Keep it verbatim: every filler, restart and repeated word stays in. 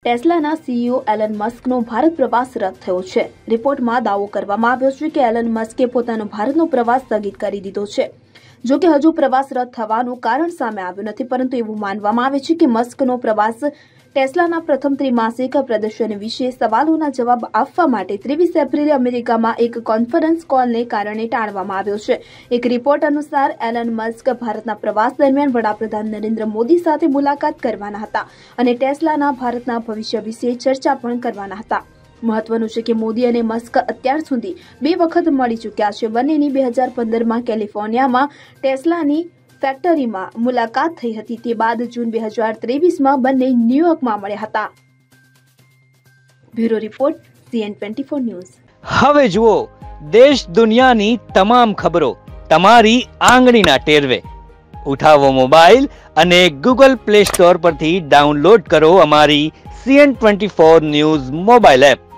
ટેસ્લાના CEO Elon મસ્કનો ભારત પ્રવાસ રદ થયો છે। રિપોર્ટમાં દાવો કરવામાં આવ્યો છે કે એલન મસ્કે પોતાનો ભારતનો પ્રવાસ સ્થગિત કરી દીધો છે। જો કે હજુ પ્રવાસ રદ થવાનું કારણ સામે આવ્યું નથી, પરંતુ એવું માનવામાં આવે છે કે મસ્કનો પ્રવાસ ટેસ્લાના પ્રથમ ત્રિમાસિક પ્રદર્શન વિશે સવાલોના જવાબ આપવા માટે ત્રેવીસ એપ્રિલે અમેરિકામાં એક કોન્ફરન્સ કોલને કારણે ટાળવામાં આવ્યો છે। એક રિપોર્ટ અનુસાર એલન મસ્ક ભારતના પ્રવાસ દરમિયાન વડાપ્રધાન નરેન્દ્ર મોદી સાથે મુલાકાત કરવાના હતા અને ટેસ્લાના ભારતના ભવિષ્ય વિશે ચર્ચા પણ કરવાના હતા। મહત્વનું છે કે મોદી અને મસ્ક અત્યાર સુધી બે વખત મળી ચૂક્યા છે। બંનેની બે હજાર પંદરમાં કેલિફોર્નિયામાં ટેસ્લાની ફેક્ટરીમાં મુલાકાત થઈ હતી। તે બાદ જૂન બે હજાર ત્રેવીસમાં બંને ન્યૂયોર્કમાં મળ્યા હતા। Bureau report CN twenty four news. હવે જુઓ દેશ દુનિયાની તમામ ખબરો તમારી આંગળીના ટેરવે। ઉઠાવો મોબાઈલ અને ગૂગલ પ્લે સ્ટોર પરથી ડાઉનલોડ કરો અમારી CN twenty four news mobile app.